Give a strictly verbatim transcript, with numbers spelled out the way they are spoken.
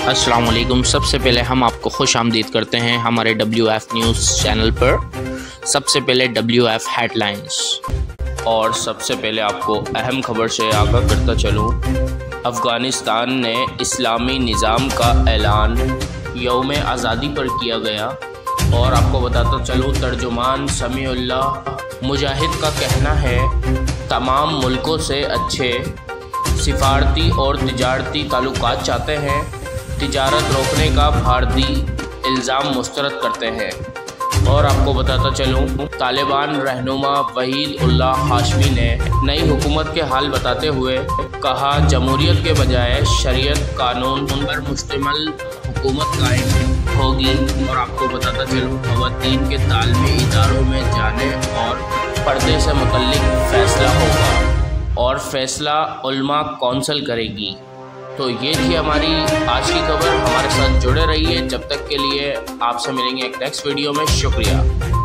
अस्सलाम वालेकुम। सबसे पहले हम आपको खुश आमदीद करते हैं हमारे डब्ल्यू एफ न्यूज़ चैनल पर। सबसे पहले डब्ल्यू एफ हेडलाइंस, और सबसे पहले आपको अहम खबर से आगाह करता चलूँ। अफ़गानिस्तान ने इस्लामी निज़ाम का ऐलान यौम आज़ादी पर किया गया। और आपको बताता चलूँ, तर्जुमान समीउल्लाह मुजाहिद का कहना है, तमाम मुल्कों से अच्छे सिफारती और तिजारती ताल्लुकात चाहते हैं, तिजारत रोकने का भारतीय इल्ज़ाम मुस्तरद करते हैं। और आपको बताता चलूँ, तालिबान रहनुमा वहीद उल्लाह हाशमी ने नई हुकूमत के हाल बताते हुए कहा, जमहूरियत के बजाय शरीयत कानून पर मुश्तमिल हुकूमत कायम होगी। और आपको बताता चलूँ, ख़वातीन के तालीमी इदारों में जाने और पर्दे से मुतल्लिक फ़ैसला होगा और फ़ैसला उलमा कौंसिल करेगी। तो ये थी हमारी आज की खबर। हमारे साथ जुड़े रहिए। जब तक के लिए आपसे मिलेंगे एक नेक्स्ट वीडियो में। शुक्रिया।